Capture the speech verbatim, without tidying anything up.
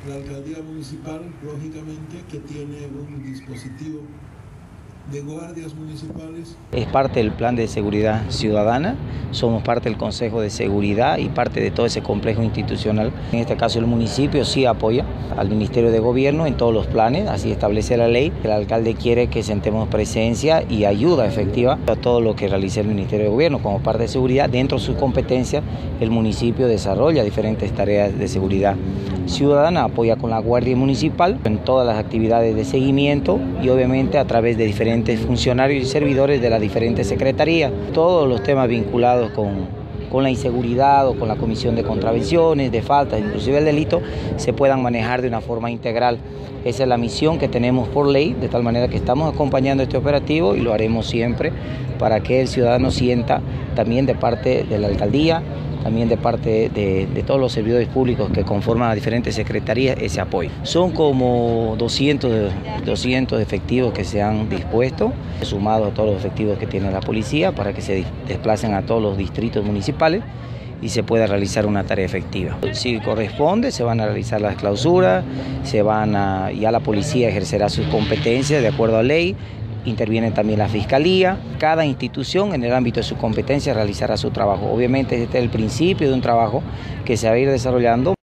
La alcaldía municipal, lógicamente, que tiene un dispositivo de guardias municipales. Es parte del plan de seguridad ciudadana, somos parte del Consejo de Seguridad y parte de todo ese complejo institucional. En este caso el municipio sí apoya al Ministerio de Gobierno en todos los planes, así establece la ley. El alcalde quiere que sentemos presencia y ayuda efectiva a todo lo que realice el Ministerio de Gobierno. Como parte de seguridad, dentro de sus competencias, el municipio desarrolla diferentes tareas de seguridad ciudadana, apoya con la Guardia Municipal en todas las actividades de seguimiento y obviamente a través de diferentes funcionarios y servidores de las diferentes secretarías. Todos los temas vinculados con, con la inseguridad o con la comisión de contravenciones, de faltas, inclusive el delito, se puedan manejar de una forma integral. Esa es la misión que tenemos por ley, de tal manera que estamos acompañando este operativo y lo haremos siempre para que el ciudadano sienta también de parte de la alcaldía, también de parte de, de todos los servidores públicos que conforman las diferentes secretarías, ese apoyo. Son como doscientos, doscientos efectivos que se han dispuesto, sumados a todos los efectivos que tiene la policía, para que se desplacen a todos los distritos municipales y se pueda realizar una tarea efectiva. Si corresponde, se van a realizar las clausuras, se van a, ya la policía ejercerá sus competencias de acuerdo a ley. Interviene también la Fiscalía. Cada institución en el ámbito de su competencia realizará su trabajo. Obviamente este es el principio de un trabajo que se va a ir desarrollando